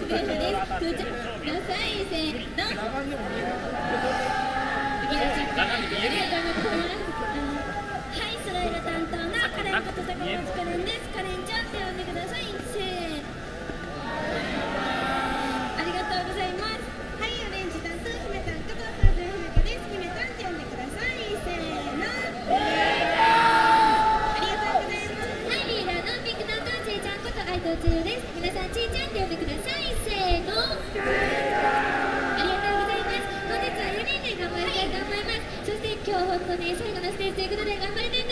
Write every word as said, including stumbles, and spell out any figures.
です。到着ください。せーの。ありがとうございます。はい、スライド担当のカレンこと高松カレンです。カレンちゃんって呼んでください。せーの。ありがとうございます。はい、オレンジ担当姫たんことハード姫香です。姫たんって呼んでください。せーの。ありがとうございます。はい、リーダーのピンク担当ちいちゃんこと愛藤千代です。皆さんちいちゃんって呼んでください。せーの。ありがとうございます。本日はよにんで頑張りたいと思います。そして今日本当に最後のステージということで頑張りたい